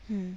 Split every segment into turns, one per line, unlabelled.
Hm.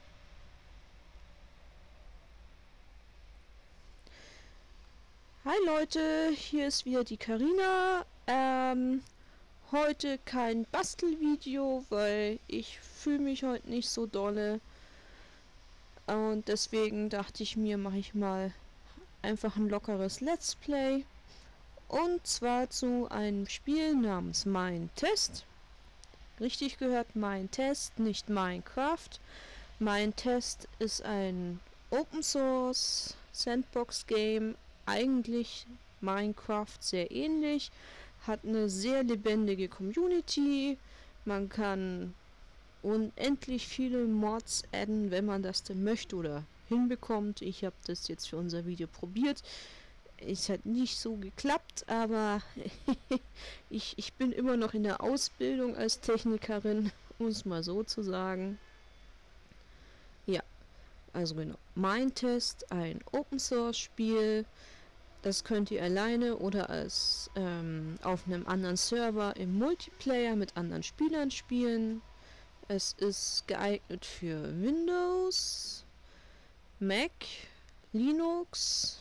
Hi Leute, hier ist wieder die Karina. Heute kein Bastelvideo, weil ich fühle mich heute nicht so dolle. Und deswegen dachte ich mir, mache ich mal einfach ein lockeres Let's Play. Und zwar zu einem Spiel namens Minetest. Richtig gehört, Minetest, nicht Minecraft. Minetest ist ein Open Source Sandbox Game, eigentlich Minecraft sehr ähnlich, hat eine sehr lebendige Community, man kann unendlich viele Mods adden, wenn man das denn möchte oder hinbekommt. Ich habe das jetzt für unser Video probiert. Es hat nicht so geklappt, aber ich bin immer noch in der Ausbildung als Technikerin, um es mal so zu sagen. Ja, also genau. Minetest, ein Open Source Spiel. Das könnt ihr alleine oder als auf einem anderen Server im Multiplayer mit anderen Spielern spielen. Es ist geeignet für Windows, Mac, Linux,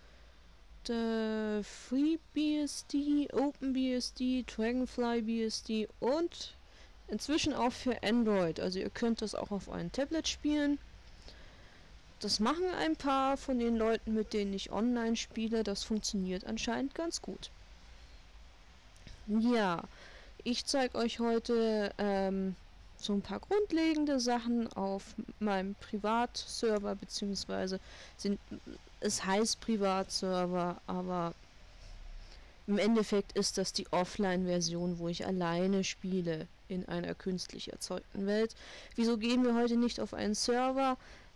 FreeBSD, OpenBSD, DragonflyBSD und inzwischen auch für Android. Also ihr könnt das auch auf einem Tablet spielen. Das machen ein paar von den Leuten, mit denen ich online spiele. Das funktioniert anscheinend ganz gut. Ja, ich zeige euch heute so ein paar grundlegende Sachen auf meinem Privatserver, beziehungsweise es heißt Privatserver, aber im Endeffekt ist das die Offline-Version, wo ich alleine spiele in einer künstlich erzeugten Welt. Wieso gehen wir heute nicht auf einen Server?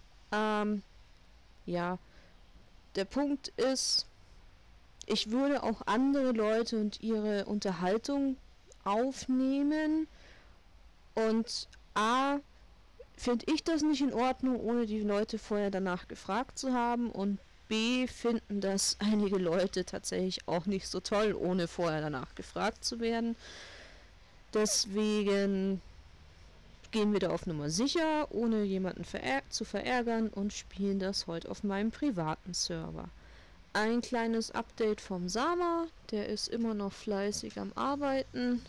Ja, der Punkt ist, ich würde auch andere Leute und ihre Unterhaltung aufnehmen und finde ich das nicht in Ordnung, ohne die Leute vorher danach gefragt zu haben, und B, finden das einige Leute tatsächlich auch nicht so toll, ohne vorher danach gefragt zu werden. Deswegen gehen wir da auf Nummer sicher, ohne jemanden zu verärgern, und spielen das heute auf meinem privaten Server. Ein kleines Update vom Sama, der ist immer noch fleißig am Arbeiten.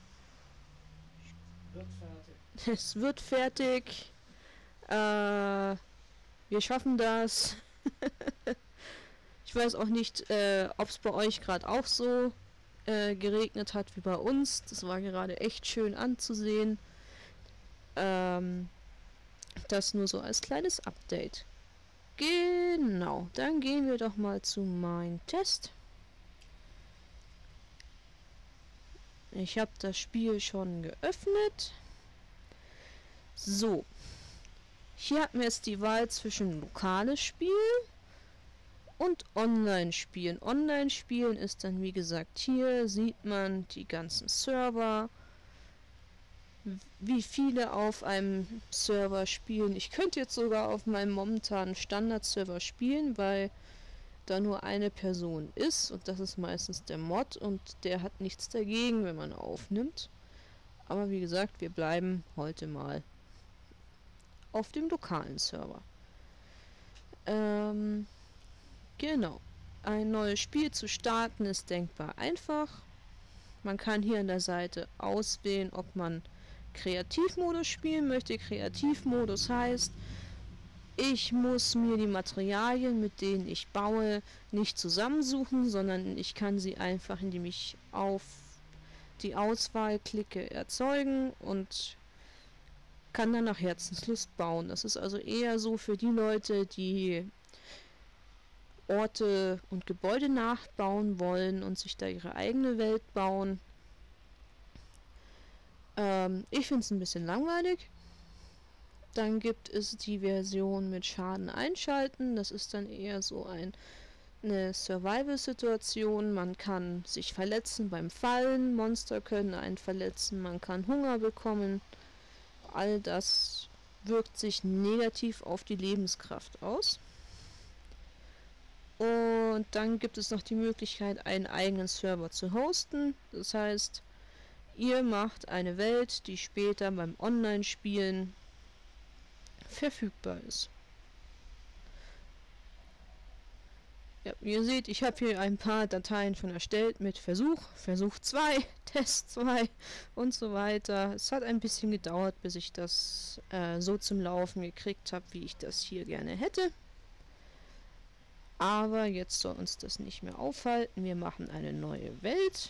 Wird fertig.
Es wird fertig. Wir schaffen das. Ich weiß auch nicht, ob es bei euch gerade auch so geregnet hat wie bei uns. Das war gerade echt schön anzusehen. Das nur so als kleines Update. Genau, dann gehen wir doch mal zu Minetest. Ich habe das Spiel schon geöffnet. So. Hier hatten wir jetzt die Wahl zwischen lokales Spiel und Online-Spielen. Online-Spielen ist dann, wie gesagt, hier sieht man die ganzen Server, wie viele auf einem Server spielen. Ich könnte jetzt sogar auf meinem momentanen Standard-Server spielen, weil da nur eine Person ist, und das ist meistens der Mod, und der hat nichts dagegen, wenn man aufnimmt. Aber wie gesagt, wir bleiben heute mal auf dem lokalen Server. Genau. Ein neues Spiel zu starten ist denkbar einfach. Man kann hier an der Seite auswählen, ob man Kreativmodus spielen möchte. Kreativmodus heißt, ich muss mir die Materialien, mit denen ich baue, nicht zusammensuchen, sondern ich kann sie einfach, indem ich auf die Auswahl klicke, erzeugen und kann dann nach Herzenslust bauen. Das ist also eher so für die Leute, die Orte und Gebäude nachbauen wollen und sich da ihre eigene Welt bauen. Ich finde es ein bisschen langweilig. Dann gibt es die Version mit Schaden einschalten. Das ist dann eher so eine Survival-Situation. Man kann sich verletzen beim Fallen, Monster können einen verletzen, man kann Hunger bekommen. All das wirkt sich negativ auf die Lebenskraft aus. Und dann gibt es noch die Möglichkeit, einen eigenen Server zu hosten. Das heißt, ihr macht eine Welt, die später beim Online-Spielen verfügbar ist. Ja, ihr seht, ich habe hier ein paar Dateien schon erstellt mit Versuch 2, Test 2 und so weiter. Es hat ein bisschen gedauert, bis ich das so zum Laufen gekriegt habe, wie ich das hier gerne hätte. Aber jetzt soll uns das nicht mehr aufhalten. Wir machen eine neue Welt.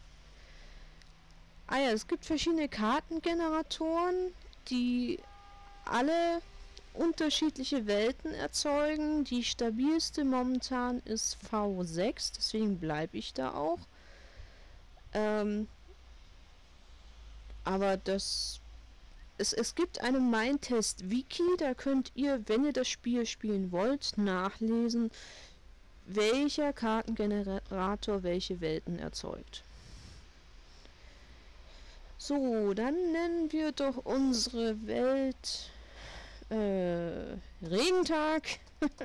Ah ja, es gibt verschiedene Kartengeneratoren, die alle unterschiedliche Welten erzeugen. Die stabilste momentan ist V6, deswegen bleibe ich da auch. Aber es gibt eine Mindtest-Wiki, da könnt ihr, wenn ihr das Spiel spielen wollt, nachlesen, welcher Kartengenerator welche Welten erzeugt. So, dann nennen wir doch unsere Welt Regentag.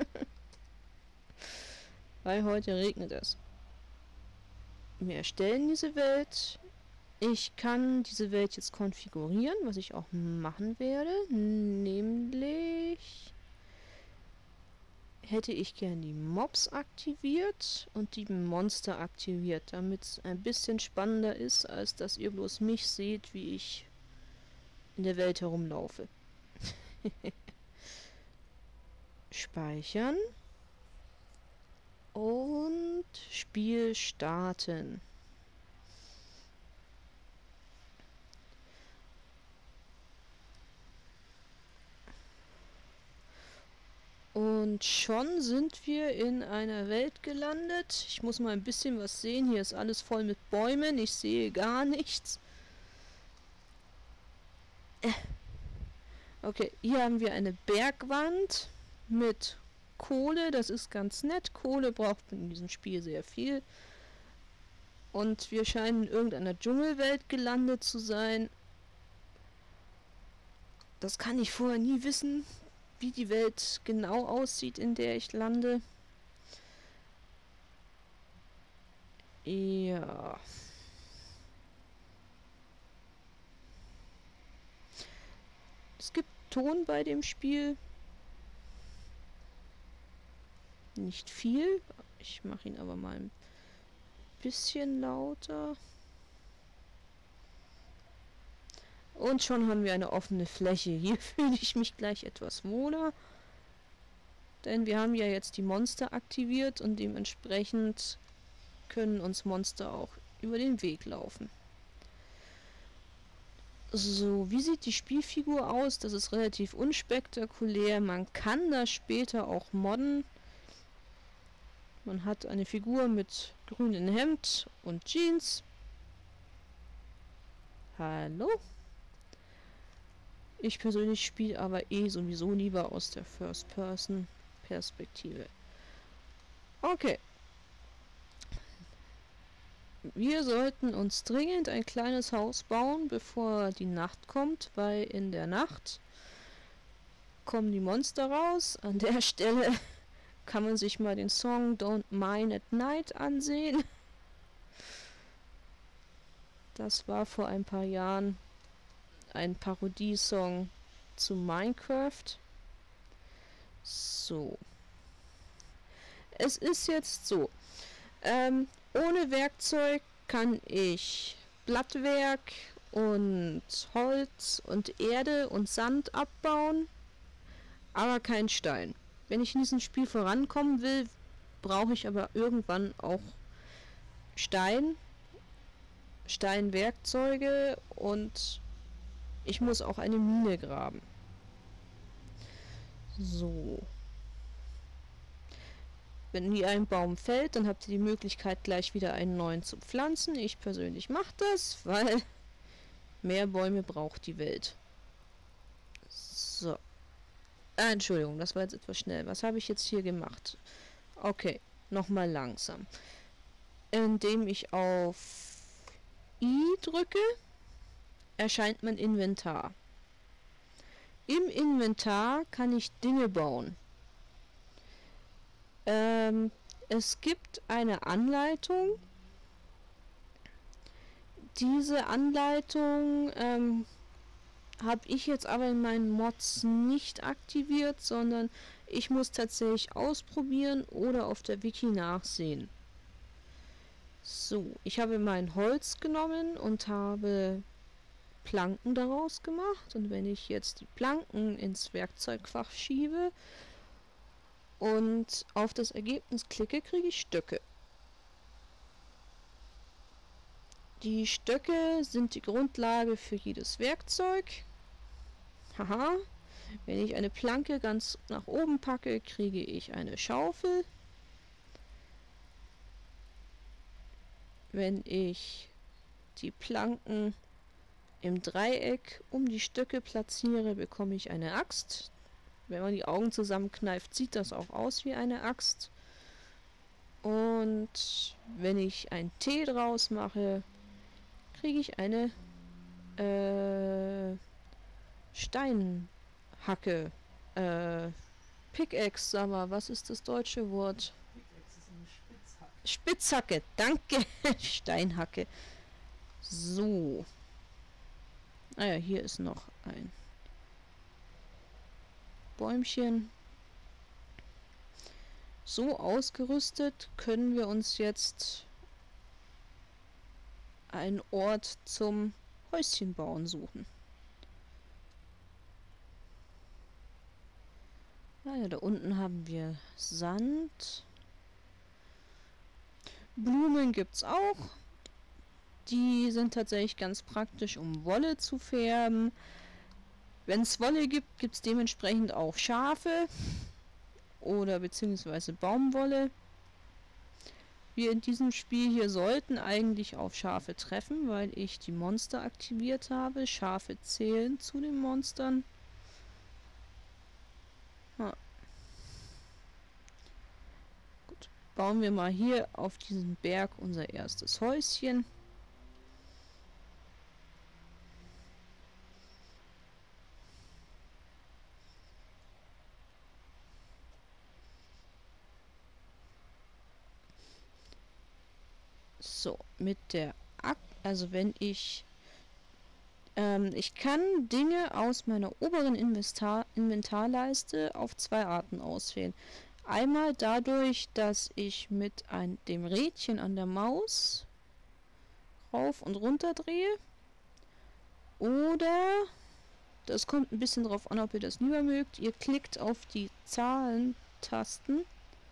Weil heute regnet es. Wir erstellen diese Welt. Ich kann diese Welt jetzt konfigurieren, was ich auch machen werde. Nämlich hätte ich gern die Mobs aktiviert und die Monster aktiviert, damit es ein bisschen spannender ist, als dass ihr bloß mich seht, wie ich in der Welt herumlaufe. Speichern und Spiel starten. Und schon sind wir in einer Welt gelandet. Ich muss mal ein bisschen was sehen. Hier ist alles voll mit Bäumen. Ich sehe gar nichts. Okay, hier haben wir eine Bergwand mit Kohle. Das ist ganz nett. Kohle braucht man in diesem Spiel sehr viel. Und wir scheinen in irgendeiner Dschungelwelt gelandet zu sein. Das kann ich vorher nie wissen, wie die Welt genau aussieht, in der ich lande. Ja. Es gibt Ton bei dem Spiel. Nicht viel. Ich mache ihn aber mal ein bisschen lauter. Und schon haben wir eine offene Fläche. Hier fühle ich mich gleich etwas wohler. Denn wir haben ja jetzt die Monster aktiviert und dementsprechend können uns Monster auch über den Weg laufen. So, wie sieht die Spielfigur aus? Das ist relativ unspektakulär. Man kann das später auch modden. Man hat eine Figur mit grünem Hemd und Jeans. Hallo? Ich persönlich spiele aber sowieso lieber aus der First-Person-Perspektive. Okay. Wir sollten uns dringend ein kleines Haus bauen, bevor die Nacht kommt, weil in der Nacht kommen die Monster raus. An der Stelle kann man sich mal den Song Don't Mine at Night ansehen. Das war vor ein paar Jahren ein Parodiesong zu Minecraft. So. Es ist jetzt so. Ohne Werkzeug kann ich Blattwerk und Holz und Erde und Sand abbauen, aber kein Stein. Wenn ich in diesem Spiel vorankommen will, brauche ich aber irgendwann auch Steinwerkzeuge und ich muss auch eine Mine graben. So. Wenn hier ein Baum fällt, dann habt ihr die Möglichkeit, gleich wieder einen neuen zu pflanzen. Ich persönlich mache das, weil mehr Bäume braucht die Welt. So. Entschuldigung, das war jetzt etwas schnell. Was habe ich jetzt hier gemacht? Okay, nochmal langsam. Indem ich auf I drücke, erscheint mein Inventar. Im Inventar kann ich Dinge bauen. Es gibt eine Anleitung. Diese Anleitung habe ich jetzt aber in meinen Mods nicht aktiviert, sondern ich muss tatsächlich ausprobieren oder auf der Wiki nachsehen. So, ich habe mein Holz genommen und habe Planken daraus gemacht. Und wenn ich jetzt die Planken ins Werkzeugfach schiebe und auf das Ergebnis klicke, kriege ich Stöcke. Die Stöcke sind die Grundlage für jedes Werkzeug. Haha. Wenn ich eine Planke ganz nach oben packe, kriege ich eine Schaufel. Wenn ich die Planken im Dreieck um die Stöcke platziere, bekomme ich eine Axt. Wenn man die Augen zusammenkneift, sieht das auch aus wie eine Axt. Und wenn ich ein T draus mache, kriege ich eine Steinhacke. Pickaxe, sag mal, was ist das deutsche Wort?
Pickaxe ist eine Spitzhacke.
Spitzhacke, danke. Steinhacke. So. Ah ja, hier ist noch ein Bäumchen. So ausgerüstet können wir uns jetzt einen Ort zum Häuschen bauen suchen. Naja, da unten haben wir Sand. Blumen gibt's auch. Die sind tatsächlich ganz praktisch, um Wolle zu färben. Wenn es Wolle gibt, gibt es dementsprechend auch Schafe oder beziehungsweise Baumwolle. Wir in diesem Spiel hier sollten eigentlich auf Schafe treffen, weil ich die Monster aktiviert habe. Schafe zählen zu den Monstern. Gut. Bauen wir mal hier auf diesem Berg unser erstes Häuschen. So, mit der also wenn ich kann Dinge aus meiner oberen Inventarleiste auf zwei Arten auswählen. Einmal dadurch, dass ich mit dem Rädchen an der Maus rauf und runter drehe. Oder, das kommt ein bisschen drauf an, ob ihr das lieber mögt, ihr klickt auf die Zahlentasten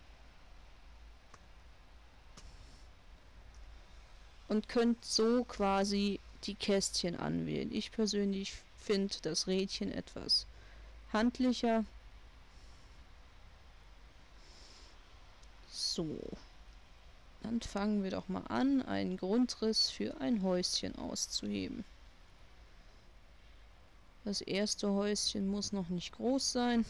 und könnt so quasi die Kästchen anwählen. Ich persönlich finde das Rädchen etwas handlicher. So, dann fangen wir doch mal an, einen Grundriss für ein Häuschen auszuheben. Das erste Häuschen muss noch nicht groß sein.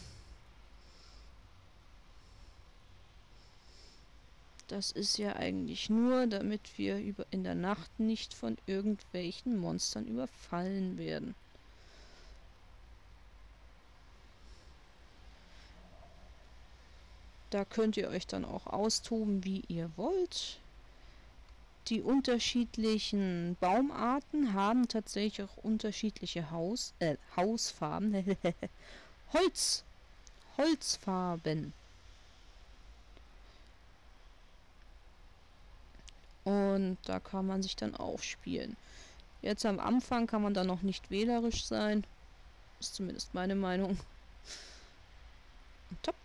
Das ist ja eigentlich nur, damit wir in der Nacht nicht von irgendwelchen Monstern überfallen werden. Da könnt ihr euch dann auch austoben, wie ihr wollt. Die unterschiedlichen Baumarten haben tatsächlich auch unterschiedliche Hausfarben. Holzfarben. Und da kann man sich dann aufspielen. Jetzt am Anfang kann man da noch nicht wählerisch sein. Ist zumindest meine Meinung. Und top.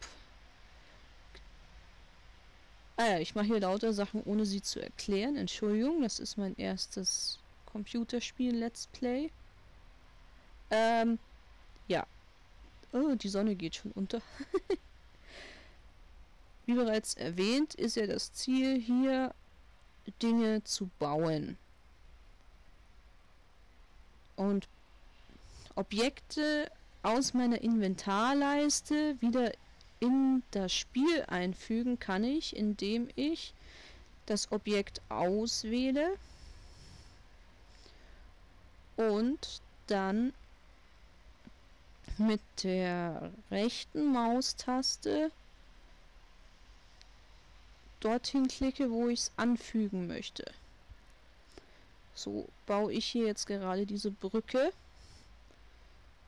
Ah ja, ich mache hier lauter Sachen, ohne sie zu erklären. Entschuldigung, das ist mein erstes Computerspiel-Let's Play. Ja. Oh, die Sonne geht schon unter. Wie bereits erwähnt, ist ja das Ziel hier, Dinge zu bauen. Und Objekte aus meiner Inventarleiste wieder in das Spiel einfügen kann ich, indem ich das Objekt auswähle und dann mit der rechten Maustaste dorthin klicke, wo ich es anfügen möchte. So baue ich hier jetzt gerade diese Brücke.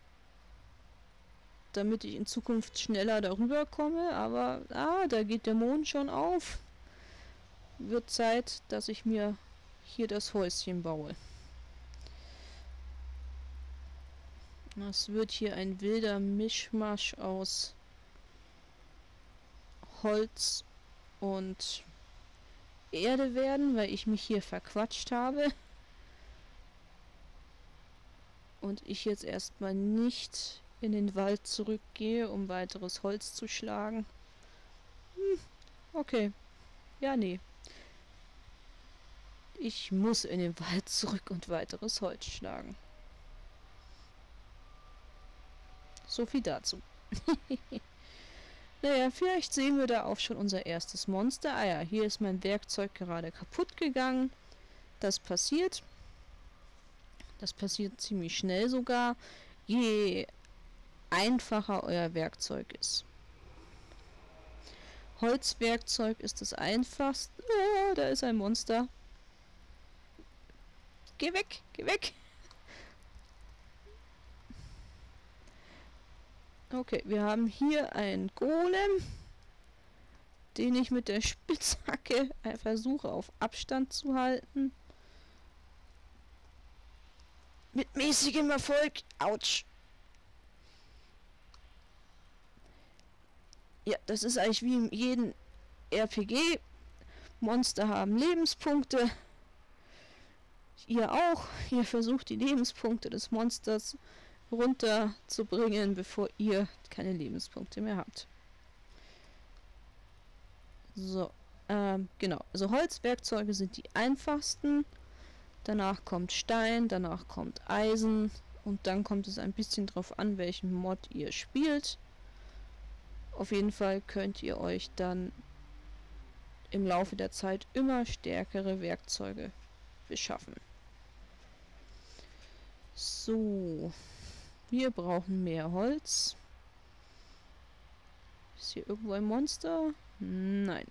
damit ich in Zukunft schneller darüber komme, aber da geht der Mond schon auf. Wird Zeit, dass ich mir hier das Häuschen baue. Das wird hier ein wilder Mischmasch aus Holz und Erde werden, weil ich mich hier verquatscht habe. Und ich jetzt erstmal nicht in den Wald zurückgehe, um weiteres Holz zu schlagen. Okay. Ja, nee. Ich muss in den Wald zurück und weiteres Holz schlagen. So viel dazu. Naja, vielleicht sehen wir da auch schon unser erstes Monster. Ah ja, hier ist mein Werkzeug gerade kaputt gegangen. Das passiert. Das passiert ziemlich schnell sogar, je einfacher euer Werkzeug ist. Holzwerkzeug ist das einfachste. Da ist ein Monster. Geh weg, geh weg. Okay, wir haben hier einen Golem, den ich mit der Spitzhacke versuche auf Abstand zu halten. Mit mäßigem Erfolg. Autsch. Ja, das ist eigentlich wie in jedem RPG. Monster haben Lebenspunkte. Ihr auch. Ihr versucht die Lebenspunkte des Monsters runterzubringen, bevor ihr keine Lebenspunkte mehr habt. So, genau. Also Holzwerkzeuge sind die einfachsten. Danach kommt Stein, danach kommt Eisen und dann kommt es ein bisschen drauf an, welchen Mod ihr spielt. Auf jeden Fall könnt ihr euch dann im Laufe der Zeit immer stärkere Werkzeuge beschaffen. So, wir brauchen mehr Holz. Ist hier irgendwo ein Monster? Nein.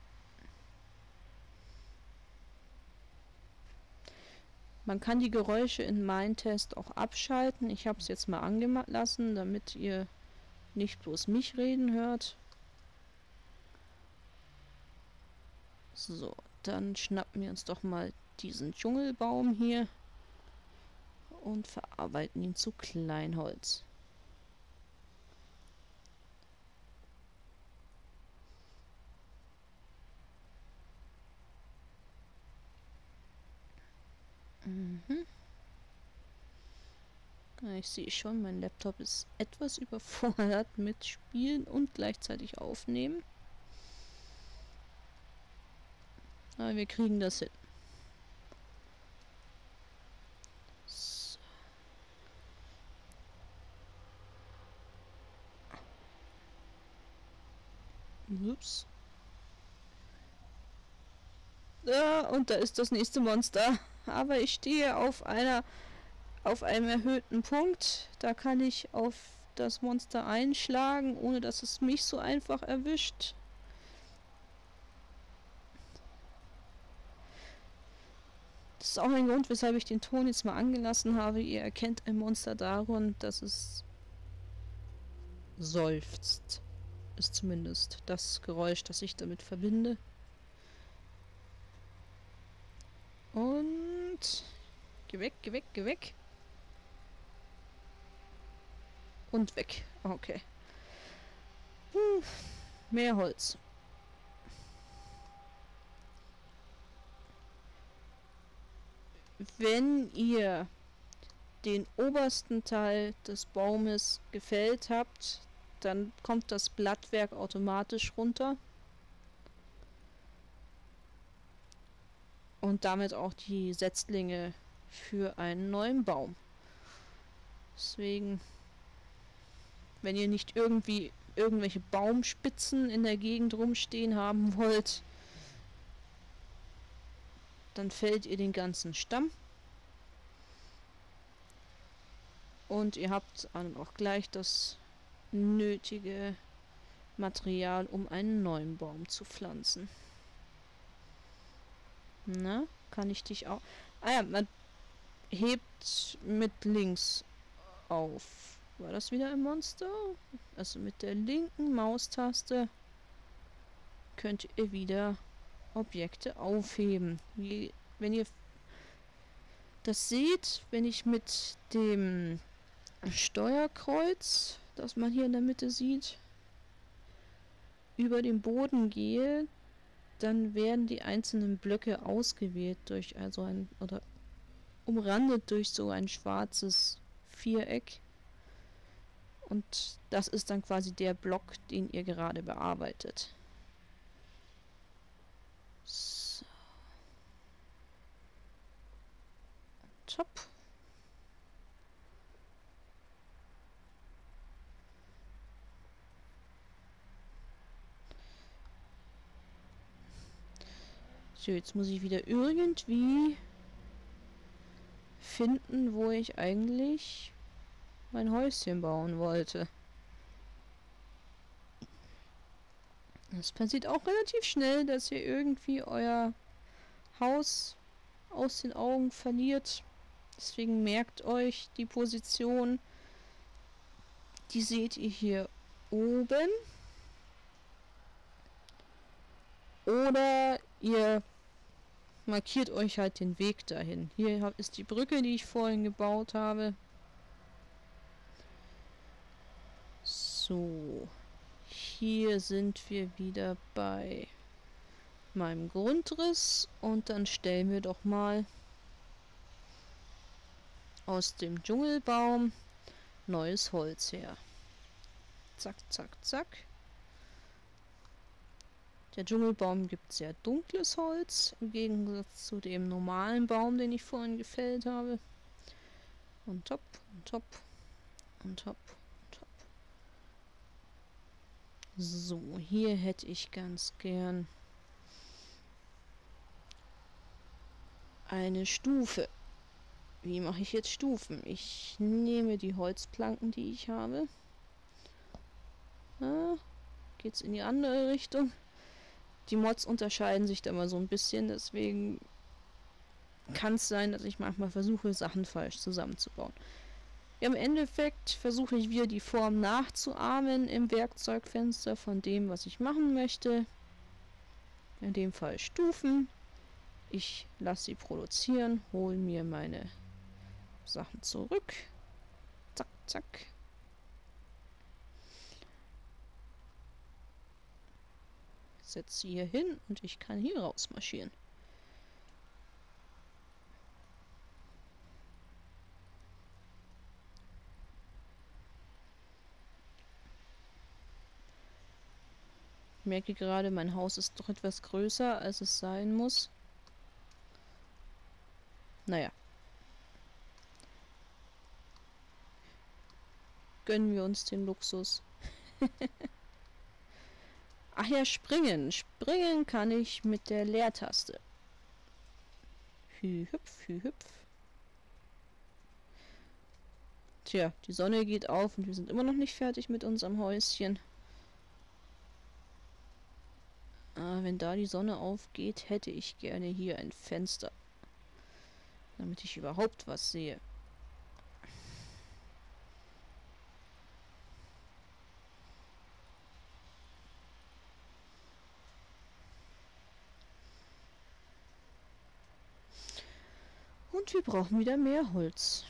Man kann die Geräusche in Minetest auch abschalten. Ich habe es jetzt mal angelassen, damit ihr nicht bloß mich reden hört. So, dann schnappen wir uns doch mal diesen Dschungelbaum hier und verarbeiten ihn zu Kleinholz. Ich sehe schon, mein Laptop ist etwas überfordert mit Spielen und gleichzeitig Aufnehmen. Aber wir kriegen das hin. So. Ups. Und da ist das nächste Monster. Aber ich stehe auf einem erhöhten Punkt. Da kann ich auf das Monster einschlagen, ohne dass es mich so einfach erwischt. Das ist auch ein Grund, weshalb ich den Ton jetzt mal angelassen habe. Ihr erkennt ein Monster daran, dass es seufzt. Ist zumindest das Geräusch, das ich damit verbinde. Und geh weg, geh weg, geh weg. Und weg. Okay. Mehr Holz. Wenn ihr den obersten Teil des Baumes gefällt habt, dann kommt das Blattwerk automatisch runter. Und damit auch die Setzlinge für einen neuen Baum. Deswegen, wenn ihr nicht irgendwie irgendwelche Baumspitzen in der Gegend rumstehen haben wollt, dann fällt ihr den ganzen Stamm. Und ihr habt dann auch gleich das nötige Material, um einen neuen Baum zu pflanzen. Na, kann ich dich auch... Ah ja, man hebt mit links auf. War das wieder ein Monster? Also mit der linken Maustaste könnt ihr wieder Objekte aufheben. Wenn ihr das seht, wenn ich mit dem Steuerkreuz, das man hier in der Mitte sieht, über den Boden gehe, dann werden die einzelnen Blöcke ausgewählt durch oder umrandet durch so ein schwarzes Viereck. Und das ist dann quasi der Block, den ihr gerade bearbeitet. So. Top. So, jetzt muss ich wieder irgendwie finden, wo ich eigentlich mein Häuschen bauen wollte. Das passiert auch relativ schnell, dass ihr irgendwie euer Haus aus den Augen verliert. Deswegen merkt euch die Position. Die seht ihr hier oben. Oder ihr markiert euch halt den Weg dahin. Hier ist die Brücke, die ich vorhin gebaut habe. So. Hier sind wir wieder bei meinem Grundriss. Und dann stellen wir doch mal aus dem Dschungelbaum neues Holz her. Zack, zack, zack. Der Dschungelbaum gibt sehr dunkles Holz, im Gegensatz zu dem normalen Baum, den ich vorhin gefällt habe. Und top, und top, und top, und top. So, hier hätte ich ganz gern eine Stufe. Wie mache ich jetzt Stufen? Ich nehme die Holzplanken, die ich habe. Geht's in die andere Richtung? Die Mods unterscheiden sich da mal so ein bisschen, deswegen kann es sein, dass ich manchmal versuche, Sachen falsch zusammenzubauen. Im Endeffekt versuche ich wieder die Form nachzuahmen im Werkzeugfenster von dem, was ich machen möchte. In dem Fall Stufen. Ich lasse sie produzieren, hole mir meine Sachen zurück. Zack, zack. Setze sie hier hin und ich kann hier raus marschieren. Ich merke gerade, mein Haus ist doch etwas größer, als es sein muss. Naja. Gönnen wir uns den Luxus. Ach ja, springen. Springen kann ich mit der Leertaste. Hü-hüpf, hü-hüpf. Tja, die Sonne geht auf und wir sind immer noch nicht fertig mit unserem Häuschen. Wenn da die Sonne aufgeht, hätte ich gerne hier ein Fenster. Damit ich überhaupt was sehe. Und wir brauchen wieder mehr Holz.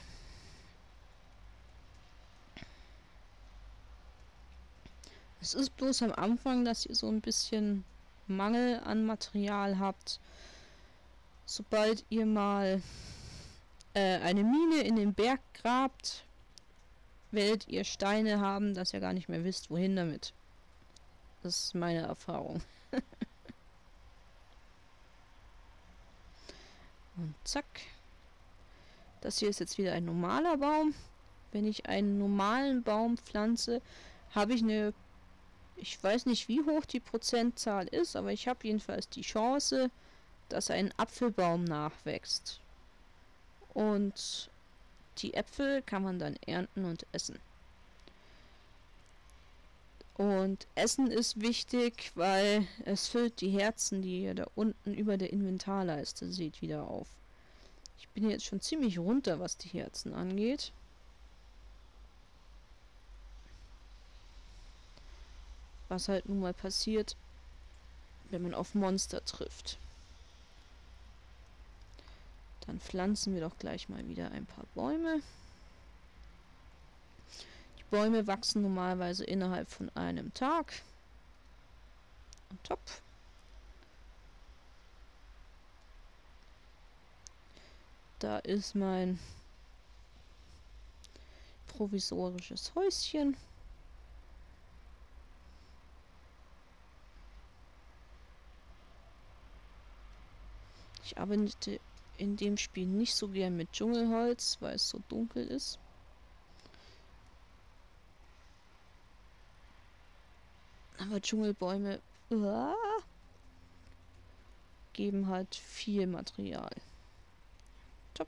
Es ist bloß am Anfang, dass ihr so ein bisschen Mangel an Material habt. Sobald ihr mal eine Mine in den Berg grabt, werdet ihr Steine haben, dass ihr gar nicht mehr wisst, wohin damit. Das ist meine Erfahrung. Und zack. Das hier ist jetzt wieder ein normaler Baum. Wenn ich einen normalen Baum pflanze, habe ich eine... Ich weiß nicht, wie hoch die Prozentzahl ist, aber ich habe jedenfalls die Chance, dass ein Apfelbaum nachwächst. Und die Äpfel kann man dann ernten und essen. Und Essen ist wichtig, weil es füllt die Herzen, die ihr da unten über der Inventarleiste seht, wieder auf. Ich bin jetzt schon ziemlich runter, was die Herzen angeht. Was halt nun mal passiert, wenn man auf Monster trifft. Dann pflanzen wir doch gleich mal wieder ein paar Bäume. Die Bäume wachsen normalerweise innerhalb von einem Tag. Und top. Da ist mein provisorisches Häuschen. Ich arbeite in dem Spiel nicht so gern mit Dschungelholz, weil es so dunkel ist. Aber Dschungelbäume geben halt viel Material. Top.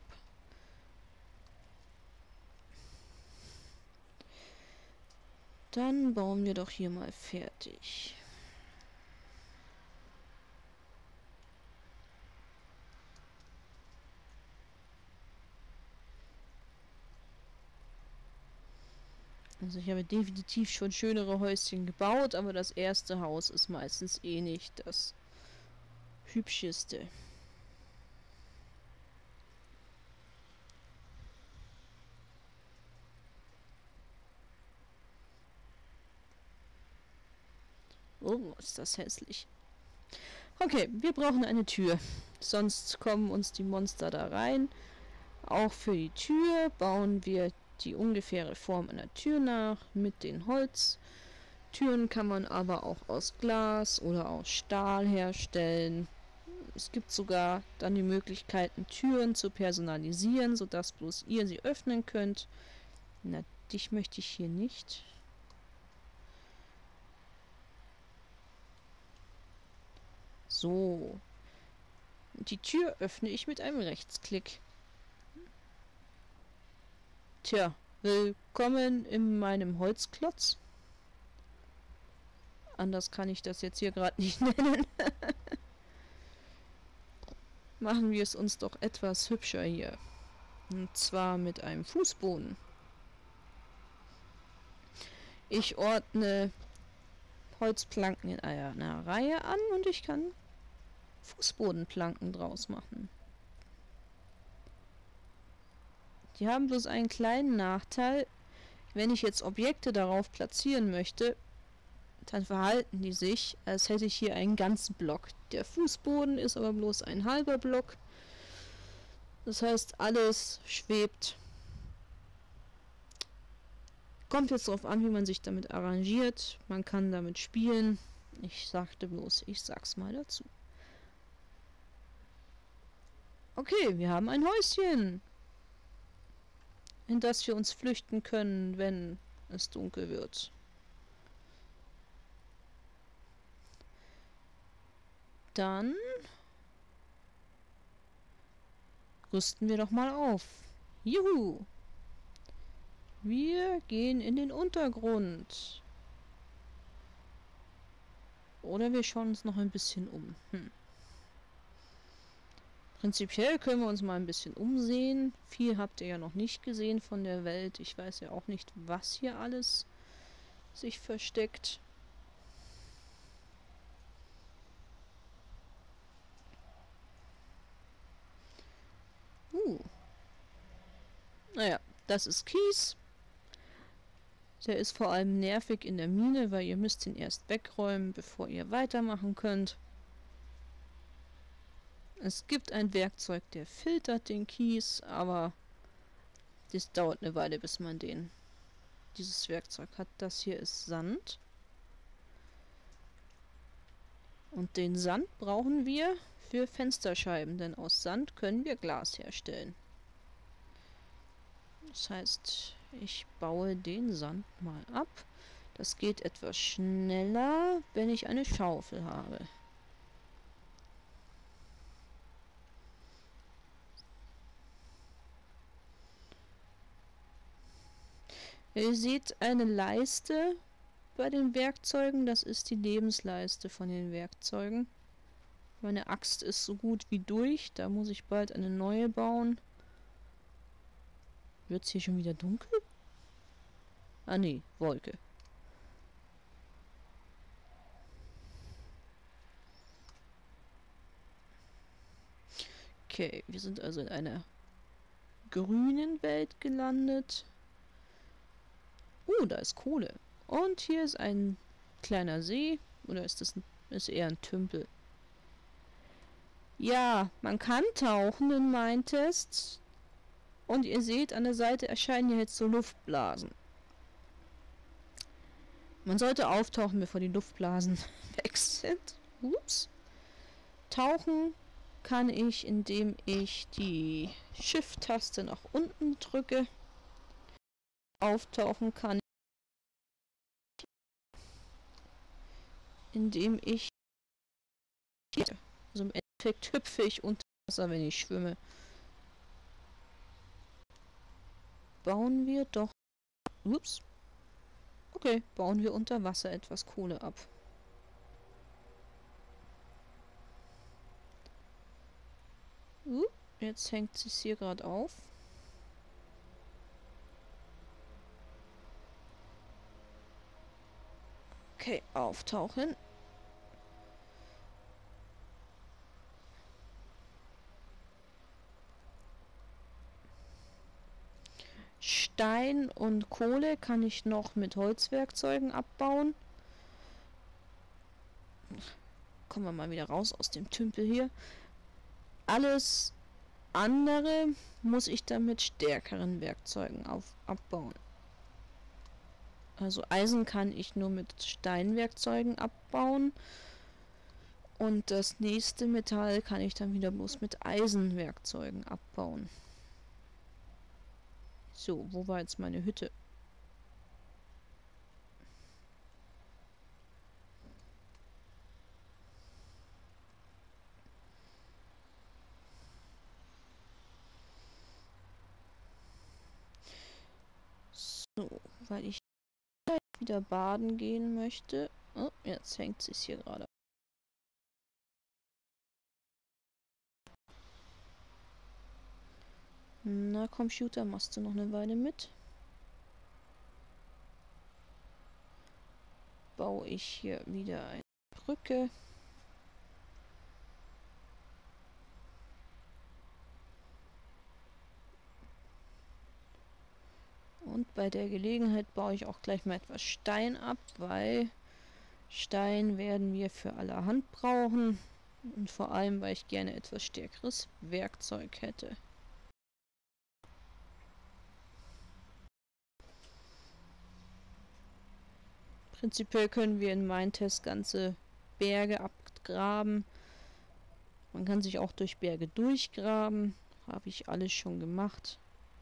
Dann bauen wir doch hier mal fertig. Also ich habe definitiv schon schönere Häuschen gebaut, aber das erste Haus ist meistens eh nicht das hübscheste. Oh, ist das hässlich. Okay, wir brauchen eine Tür. Sonst kommen uns die Monster da rein. Auch für die Tür bauen wir die ungefähre Form einer Tür nach mit den Holztüren. Kann man aber auch aus Glas oder aus Stahl herstellen. Es gibt sogar dann die Möglichkeiten, Türen zu personalisieren, sodass bloß ihr sie öffnen könnt. Na, dich möchte ich hier nicht. So. Die Tür öffne ich mit einem Rechtsklick. Tja, willkommen in meinem Holzklotz. Anders kann ich das jetzt hier gerade nicht nennen. Machen wir es uns doch etwas hübscher hier. Und zwar mit einem Fußboden. Ich ordne Holzplanken in einer Reihe an und ich kann Fußbodenplanken draus machen. Die haben bloß einen kleinen Nachteil. Wenn ich jetzt Objekte darauf platzieren möchte, dann verhalten die sich, als hätte ich hier einen ganzen Block. Der Fußboden ist aber bloß ein halber Block. Das heißt, alles schwebt. Kommt jetzt darauf an, wie man sich damit arrangiert. Man kann damit spielen. Ich sagte bloß, ich sag's mal dazu. Okay, wir haben ein Häuschen, in das wir uns flüchten können, wenn es dunkel wird. Dann rüsten wir doch mal auf. Juhu! Wir gehen in den Untergrund. Oder wir schauen uns noch ein bisschen um. Prinzipiell können wir uns mal ein bisschen umsehen. Viel habt ihr ja noch nicht gesehen von der Welt. Ich weiß ja auch nicht, was hier alles sich versteckt. Naja, das ist Kies. Der ist vor allem nervig in der Mine, weil ihr müsst ihn erst wegräumen, bevor ihr weitermachen könnt. Es gibt ein Werkzeug, der filtert den Kies, aber das dauert eine Weile, bis man dieses Werkzeug hat. Das hier ist Sand. Und den Sand brauchen wir für Fensterscheiben, denn aus Sand können wir Glas herstellen. Das heißt, ich baue den Sand mal ab. Das geht etwas schneller, wenn ich eine Schaufel habe. Ihr seht eine Leiste bei den Werkzeugen. Das ist die Lebensleiste von den Werkzeugen. Meine Axt ist so gut wie durch. Da muss ich bald eine neue bauen. Wird es hier schon wieder dunkel? Ah nee, Wolke. Okay, wir sind also in einer grünen Welt gelandet. Da ist Kohle. Und hier ist ein kleiner See. Oder ist das ist eher ein Tümpel? Ja, man kann tauchen in Minetest. Und ihr seht, an der Seite erscheinen hier jetzt so Luftblasen. Man sollte auftauchen, bevor die Luftblasen weg sind. Ups. Tauchen kann ich, indem ich die Shift-Taste nach unten drücke. Auftauchen kann ich, indem ich... Also im Endeffekt hüpfe ich unter Wasser, wenn ich schwimme. Bauen wir doch... Ups. Okay, bauen wir unter Wasser etwas Kohle ab. Jetzt hängt es hier gerade auf. Okay, auftauchen. Stein und Kohle kann ich noch mit Holzwerkzeugen abbauen. Kommen wir mal wieder raus aus dem Tümpel hier. Alles andere muss ich dann mit stärkeren Werkzeugen abbauen. Also Eisen kann ich nur mit Steinwerkzeugen abbauen. Und das nächste Metall kann ich dann wieder bloß mit Eisenwerkzeugen abbauen. So, wo war jetzt meine Hütte? So, weil ich wieder baden gehen möchte. Oh, jetzt hängt es hier gerade. Na, Computer, machst du noch eine Weile mit? Baue ich hier wieder eine Brücke. Und bei der Gelegenheit baue ich auch gleich mal etwas Stein ab, weil Stein werden wir für allerhand brauchen. Und vor allem, weil ich gerne etwas stärkeres Werkzeug hätte. Prinzipiell können wir in Minetest ganze Berge abgraben. Man kann sich auch durch Berge durchgraben. Habe ich alles schon gemacht.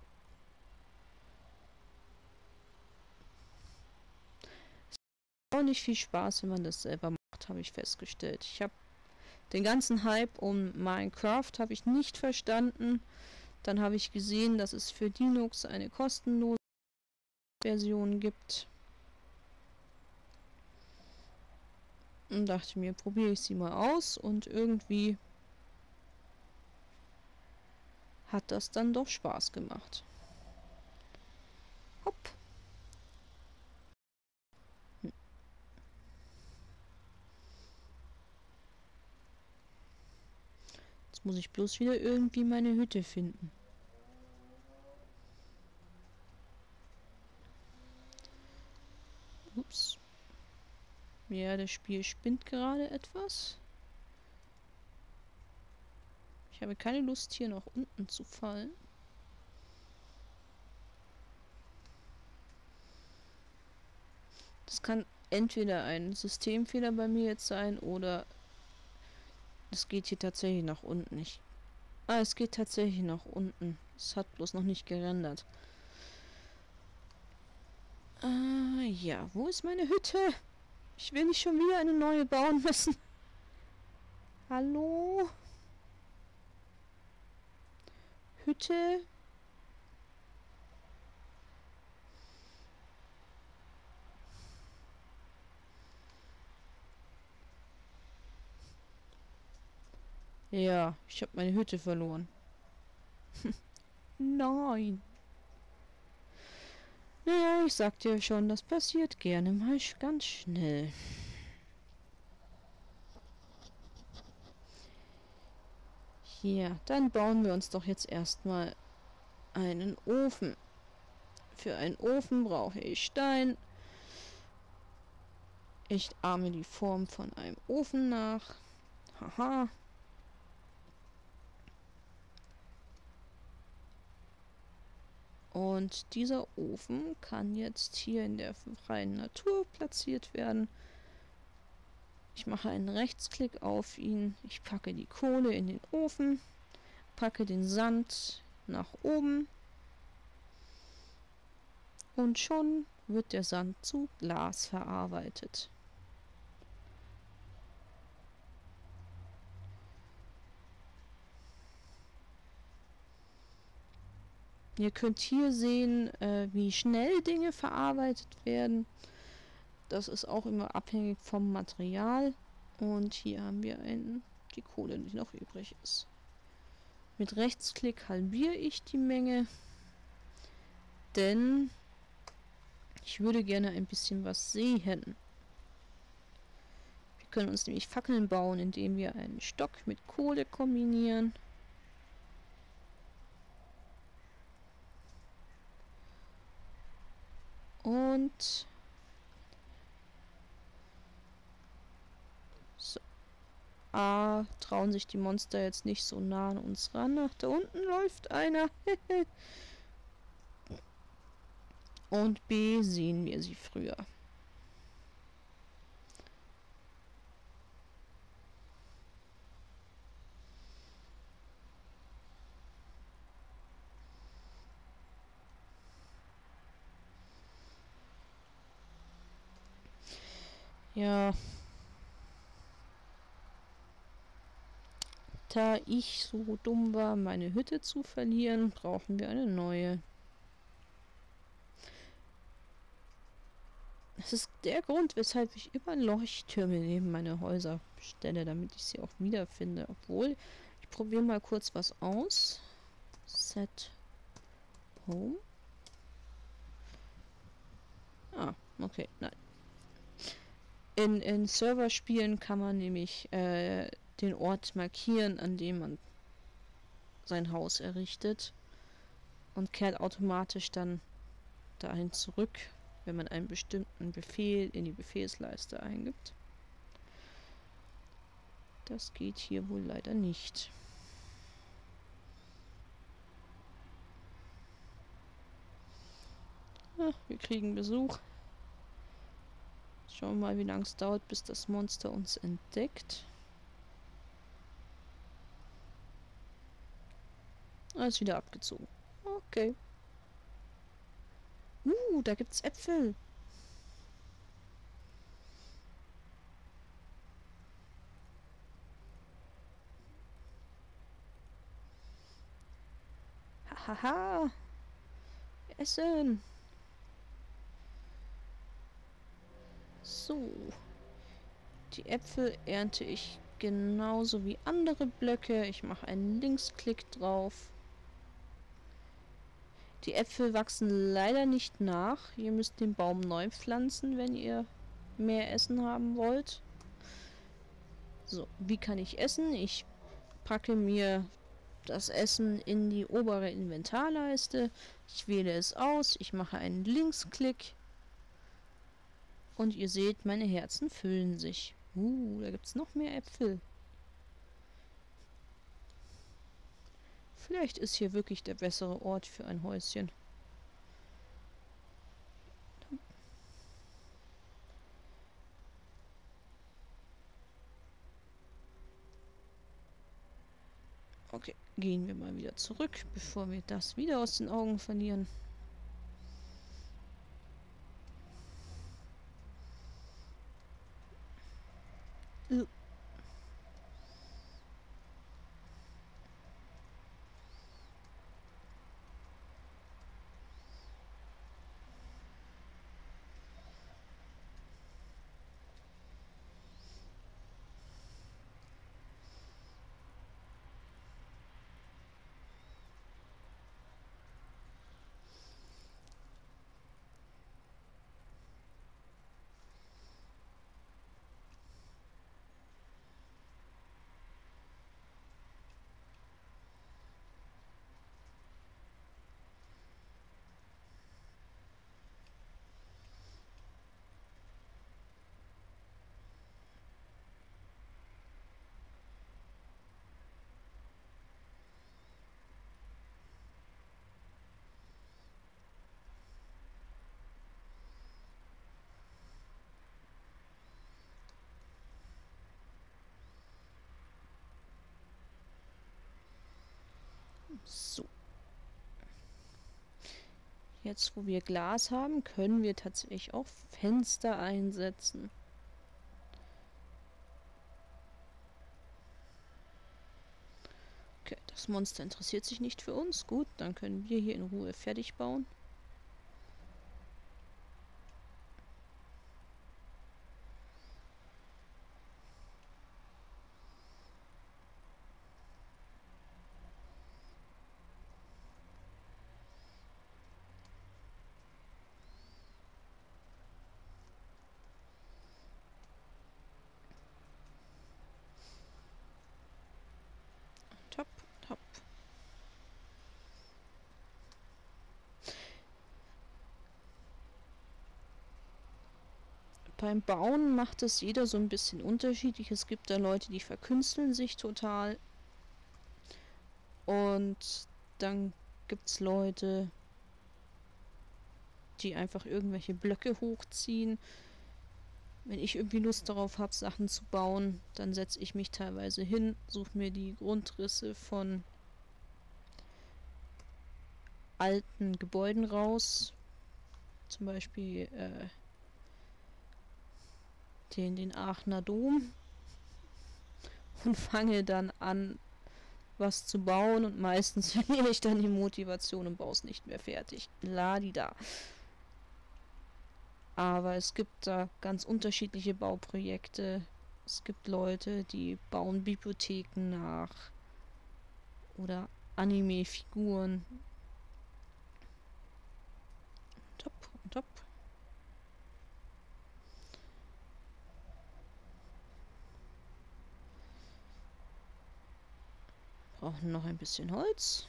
Es macht auch nicht viel Spaß, wenn man das selber macht, habe ich festgestellt. Ich habe den ganzen Hype um Minecraft habe ich nicht verstanden. Dann habe ich gesehen, dass es für Linux eine kostenlose Version gibt. Und dachte mir, probiere ich sie mal aus und irgendwie hat das dann doch Spaß gemacht. Hopp. Jetzt muss ich bloß wieder irgendwie meine Hütte finden. Ups. Ja, das Spiel spinnt gerade etwas. Ich habe keine Lust, hier nach unten zu fallen. Das kann entweder ein Systemfehler bei mir jetzt sein oder es geht hier tatsächlich nach unten. Es geht tatsächlich nach unten. Es hat bloß noch nicht gerendert. Ja, wo ist meine Hütte? Ich will nicht schon wieder eine neue bauen müssen. Hallo? Hütte? Ja, ich habe meine Hütte verloren. Nein. Naja, ich sagte ja schon, das passiert gerne mal ganz schnell. Ja, dann bauen wir uns doch jetzt erstmal einen Ofen. Für einen Ofen brauche ich Stein. Ich ahme die Form von einem Ofen nach. Haha. Und dieser Ofen kann jetzt hier in der freien Natur platziert werden. Ich mache einen Rechtsklick auf ihn. Ich packe die Kohle in den Ofen. Packe den Sand nach oben. Und schon wird der Sand zu Glas verarbeitet. Ihr könnt hier sehen, wie schnell Dinge verarbeitet werden. Das ist auch immer abhängig vom Material. Und hier haben wir die Kohle, die noch übrig ist. Mit Rechtsklick halbiere ich die Menge, denn ich würde gerne ein bisschen was sehen. Wir können uns nämlich Fackeln bauen, indem wir einen Stock mit Kohle kombinieren. Und so. Trauen sich die Monster jetzt nicht so nah an uns ran. Ach, da unten läuft einer. Und B, sehen wir sie früher. Ja. Da ich so dumm war, meine Hütte zu verlieren, brauchen wir eine neue. Das ist der Grund, weshalb ich immer Leuchttürme neben meine Häuser stelle, damit ich sie auch wiederfinde. Obwohl, ich probiere mal kurz was aus. Set Home. Ah, okay, nein. In Serverspielen kann man nämlich den Ort markieren, an dem man sein Haus errichtet und kehrt automatisch dann dahin zurück, wenn man einen bestimmten Befehl in die Befehlsleiste eingibt. Das geht hier wohl leider nicht. Wir kriegen Besuch. Schauen wir mal, wie lange es dauert, bis das Monster uns entdeckt. Ist wieder abgezogen. Okay. Da gibt's Äpfel. Hahaha. Essen. So. Die Äpfel ernte ich genauso wie andere Blöcke. Ich mache einen Linksklick drauf. Die Äpfel wachsen leider nicht nach. Ihr müsst den Baum neu pflanzen, wenn ihr mehr Essen haben wollt. So, wie kann ich essen? Ich packe mir das Essen in die obere Inventarleiste. Ich wähle es aus. Ich mache einen Linksklick. Und ihr seht, meine Herzen füllen sich. Da gibt es noch mehr Äpfel. Vielleicht ist hier wirklich der bessere Ort für ein Häuschen. Okay, gehen wir mal wieder zurück, bevor wir das wieder aus den Augen verlieren. So. Jetzt, wo wir Glas haben, können wir tatsächlich auch Fenster einsetzen. Okay, das Monster interessiert sich nicht für uns. Gut, dann können wir hier in Ruhe fertig bauen. Top, top. Beim Bauen macht es jeder so ein bisschen unterschiedlich. Es gibt da Leute, die verkünsteln sich total. Und dann gibt es Leute, die einfach irgendwelche Blöcke hochziehen. Wenn ich irgendwie Lust darauf habe, Sachen zu bauen, dann setze ich mich teilweise hin, suche mir die Grundrisse von alten Gebäuden raus. Zum Beispiel den Aachener Dom. Und fange dann an, was zu bauen. Und meistens verliere ich dann die Motivation und baue es nicht mehr fertig. Ladida. Aber es gibt da ganz unterschiedliche Bauprojekte. Es gibt Leute, die bauen Bibliotheken nach. Oder Anime-Figuren. Top, top. Brauchen noch ein bisschen Holz.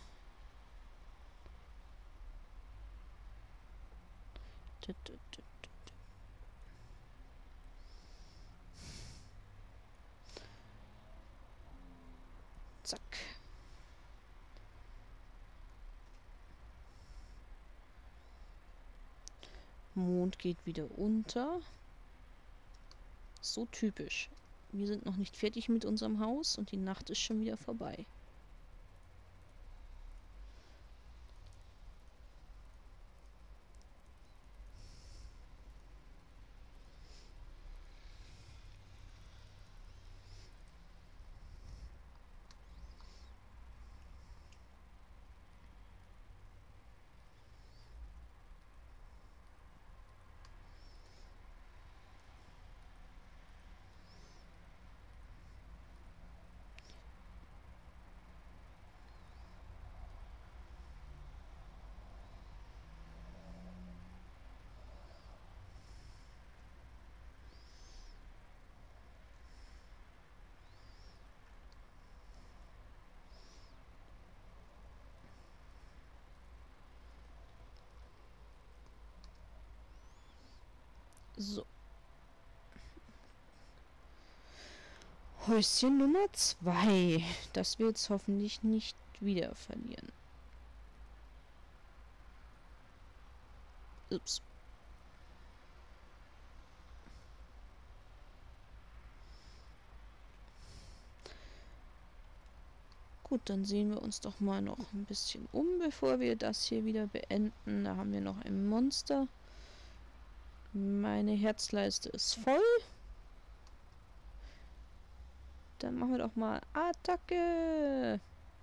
Zack. Mond geht wieder unter. So typisch. Wir sind noch nicht fertig mit unserem Haus und die Nacht ist schon wieder vorbei. So. Häuschen Nummer 2. Das wir jetzt hoffentlich nicht wieder verlieren. Ups. Gut, dann sehen wir uns doch mal noch ein bisschen um, bevor wir das hier wieder beenden. Da haben wir noch ein Monster. Meine Herzleiste ist voll. Dann machen wir doch mal Attacke.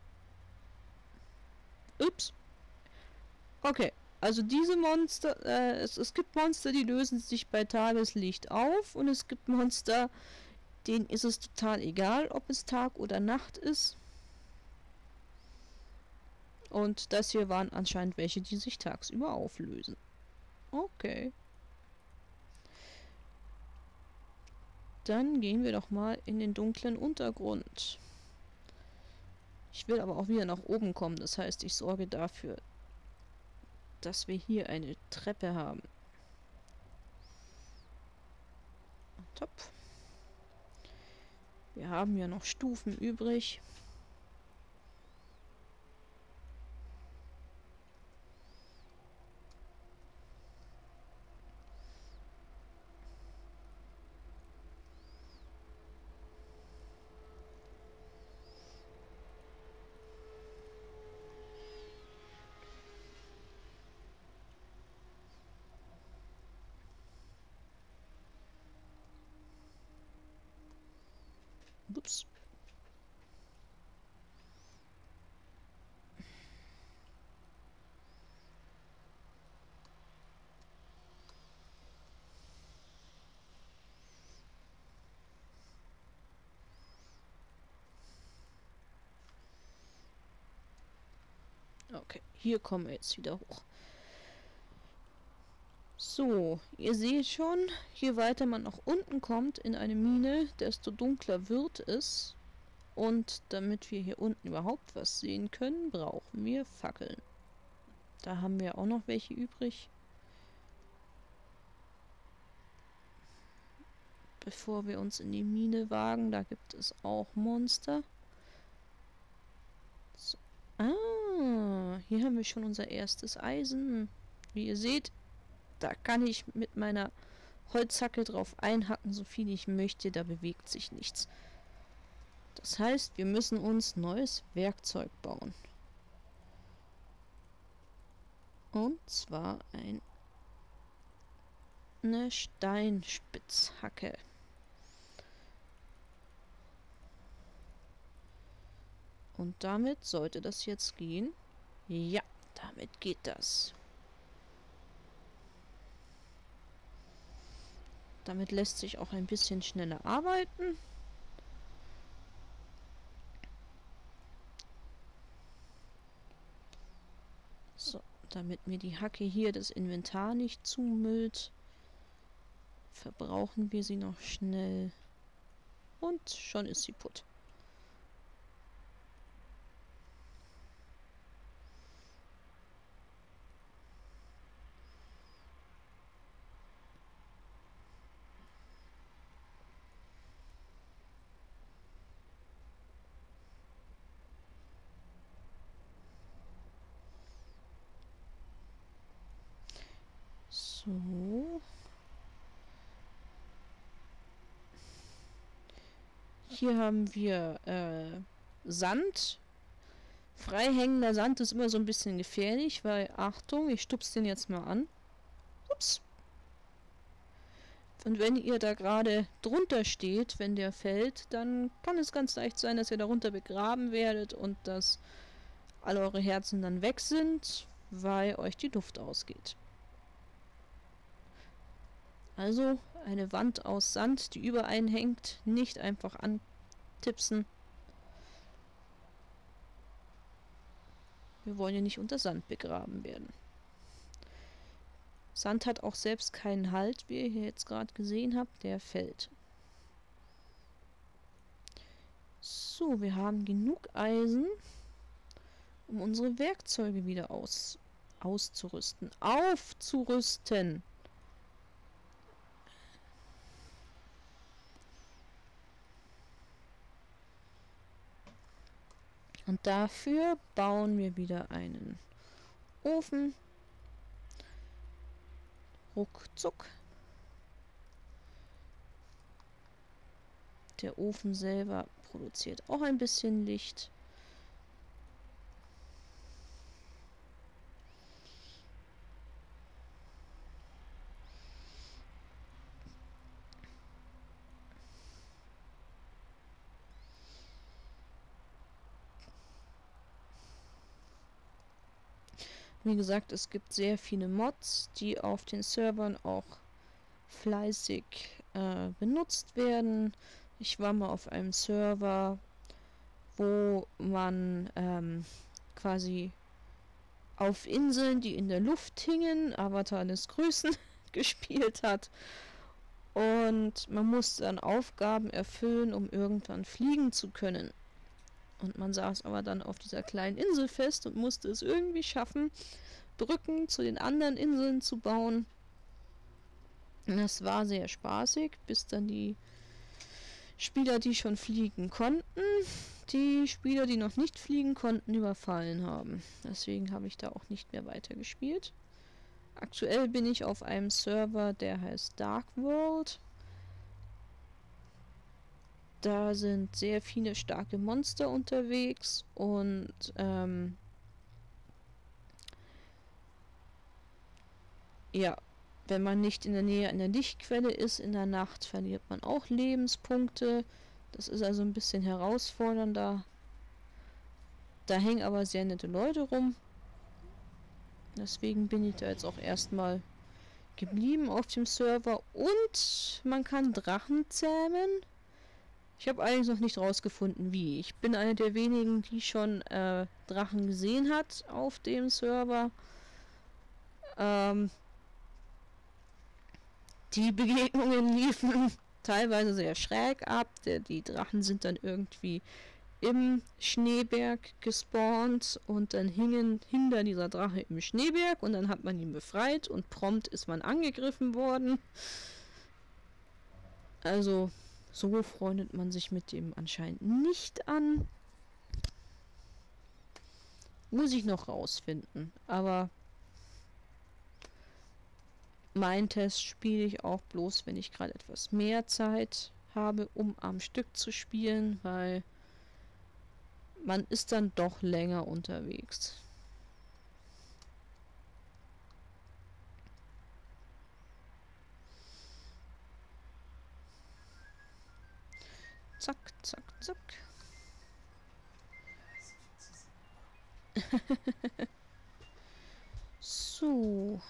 Ups. Okay, also diese Monster, es gibt Monster, die lösen sich bei Tageslicht auf. Und es gibt Monster, denen ist es total egal, ob es Tag oder Nacht ist. Und das hier waren anscheinend welche, die sich tagsüber auflösen. Okay. Dann gehen wir doch mal in den dunklen Untergrund. Ich will aber auch wieder nach oben kommen. Das heißt, ich sorge dafür, dass wir hier eine Treppe haben. Top. Wir haben ja noch Stufen übrig. Ups. Okay, hier kommen wir jetzt wieder hoch. So, ihr seht schon, je weiter man nach unten kommt in eine Mine, desto dunkler wird es. Und damit wir hier unten überhaupt was sehen können, brauchen wir Fackeln. Da haben wir auch noch welche übrig. Bevor wir uns in die Mine wagen, da gibt es auch Monster. So. Ah, hier haben wir schon unser erstes Eisen. Wie ihr seht, da kann ich mit meiner Holzhacke drauf einhacken, so viel ich möchte, da bewegt sich nichts. Das heißt, wir müssen uns neues Werkzeug bauen. Und zwar eine Steinspitzhacke. Und damit sollte das jetzt gehen. Ja, damit geht das. Damit lässt sich auch ein bisschen schneller arbeiten. So, damit mir die Hacke hier das Inventar nicht zumüllt, verbrauchen wir sie noch schnell. Und schon ist sie putt. So. Hier haben wir Sand. Freihängender Sand ist immer so ein bisschen gefährlich, weil, Achtung, ich stupse den jetzt mal an. Ups. Und wenn ihr da gerade drunter steht, wenn der fällt, dann kann es ganz leicht sein, dass ihr darunter begraben werdet und dass alle eure Herzen dann weg sind, weil euch die Luft ausgeht. Also eine Wand aus Sand, die über einen hängt, nicht einfach antipsen. Wir wollen ja nicht unter Sand begraben werden. Sand hat auch selbst keinen Halt, wie ihr hier jetzt gerade gesehen habt, der fällt. So, wir haben genug Eisen, um unsere Werkzeuge wieder aufzurüsten. Und dafür bauen wir wieder einen Ofen. Ruckzuck. Der Ofen selber produziert auch ein bisschen Licht. Wie gesagt, es gibt sehr viele Mods, die auf den Servern auch fleißig benutzt werden. Ich war mal auf einem Server, wo man quasi auf Inseln, die in der Luft hingen, Avatar des Grüßen gespielt hat. Und man musste dann Aufgaben erfüllen, um irgendwann fliegen zu können. Und man saß aber dann auf dieser kleinen Insel fest und musste es irgendwie schaffen, Brücken zu den anderen Inseln zu bauen. Das war sehr spaßig, bis dann die Spieler, die schon fliegen konnten, die Spieler, die noch nicht fliegen konnten, überfallen haben. Deswegen habe ich da auch nicht mehr weitergespielt. Aktuell bin ich auf einem Server, der heißt Dark World. Da sind sehr viele starke Monster unterwegs und ja, wenn man nicht in der Nähe einer Lichtquelle ist in der Nacht, verliert man auch Lebenspunkte. Das ist also ein bisschen herausfordernder. Da hängen aber sehr nette Leute rum. Deswegen bin ich da jetzt auch erstmal geblieben auf dem Server. Und man kann Drachen zähmen. Ich habe allerdings noch nicht rausgefunden, wie. Ich bin eine der wenigen, die schon Drachen gesehen hat auf dem Server. Die Begegnungen liefen teilweise sehr schräg ab. Die Drachen sind dann irgendwie im Schneeberg gespawnt und dann hing da dieser Drache im Schneeberg und dann hat man ihn befreit und prompt ist man angegriffen worden. Also so freundet man sich mit dem anscheinend nicht an. Muss ich noch rausfinden, aber mein Test spiele ich auch bloß, wenn ich gerade etwas mehr Zeit habe, um am Stück zu spielen, weil man ist dann doch länger unterwegs. Zack, zack, zack. So.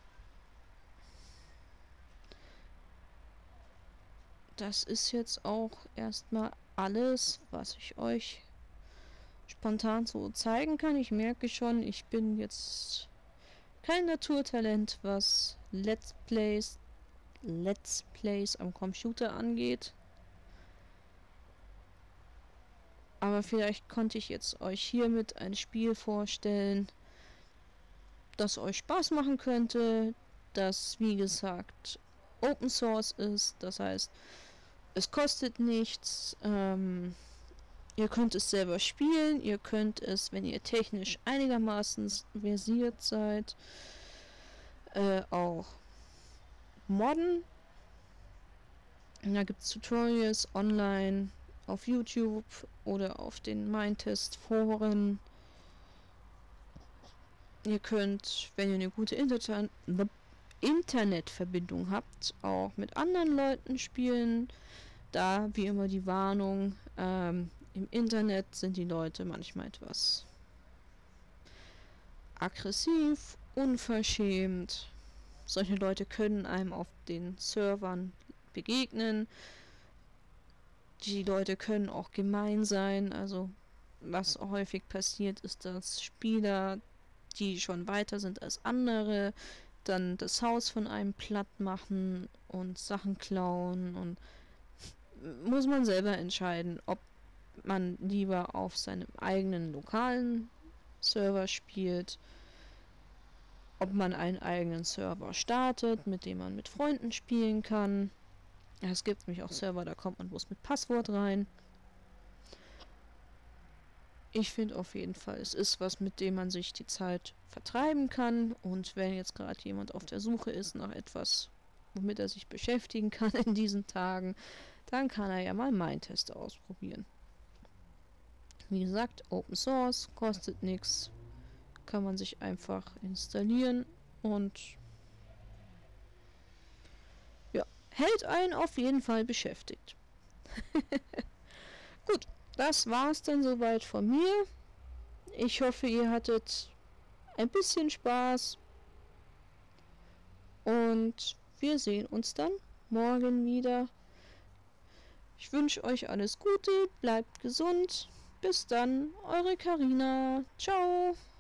Das ist jetzt auch erstmal alles, was ich euch spontan so zeigen kann. Ich merke schon, ich bin jetzt kein Naturtalent, was Let's Plays am Computer angeht. Aber vielleicht konnte ich jetzt euch hiermit ein Spiel vorstellen, das euch Spaß machen könnte, das wie gesagt Open Source ist, das heißt, es kostet nichts, ihr könnt es selber spielen, ihr könnt es, wenn ihr technisch einigermaßen versiert seid, auch modden. Da gibt es Tutorials online auf YouTube oder auf den Mindtest-Foren. Ihr könnt, wenn ihr eine gute Internetverbindung habt, auch mit anderen Leuten spielen. Da wie immer die Warnung, im Internet sind die Leute manchmal etwas aggressiv, unverschämt. Solche Leute können einem auf den Servern begegnen. Die Leute können auch gemein sein. Also was häufig passiert ist, dass Spieler, die schon weiter sind als andere, dann das Haus von einem platt machen und Sachen klauen, und muss man selber entscheiden, ob man lieber auf seinem eigenen lokalen Server spielt, ob man einen eigenen Server startet, mit dem man mit Freunden spielen kann. Ja, es gibt nämlich auch Server, da kommt man bloß mit Passwort rein. Ich finde auf jeden Fall, es ist was, mit dem man sich die Zeit vertreiben kann. Und wenn jetzt gerade jemand auf der Suche ist nach etwas, womit er sich beschäftigen kann in diesen Tagen, dann kann er ja mal Mindtest ausprobieren. Wie gesagt, Open Source, kostet nichts, kann man sich einfach installieren und ja, hält einen auf jeden Fall beschäftigt. Gut, das war's dann soweit von mir. Ich hoffe, ihr hattet ein bisschen Spaß und wir sehen uns dann morgen wieder. Ich wünsche euch alles Gute, bleibt gesund. Bis dann, eure Carina. Ciao.